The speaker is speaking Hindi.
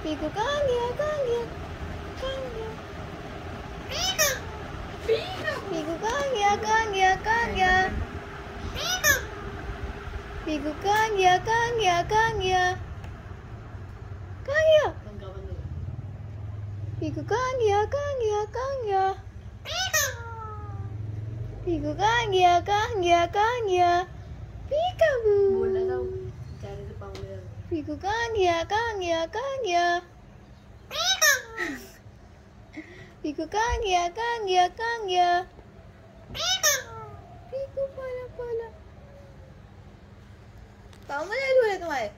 पीकू कहाँ गया, कहाँ गया, कहाँ गया? पीकू कहाँ गया, कहाँ गया, कहाँ गया? पीकू कहाँ गया, कहाँ गया, कहाँ गया? कहाँ गया? पीकू कहाँ गया, कहाँ गया, कहाँ गया? पीकू कहाँ गया, कहाँ गया, कहाँ गया? पीकाबू। पीकू कहाँ गया, कहाँ गया, कहाँ गया? पीकू कहाँ गया, कहाँ गया, कहाँ गया? पीकू बोला बोला। पाँव में नहीं धुले तुम्हारे?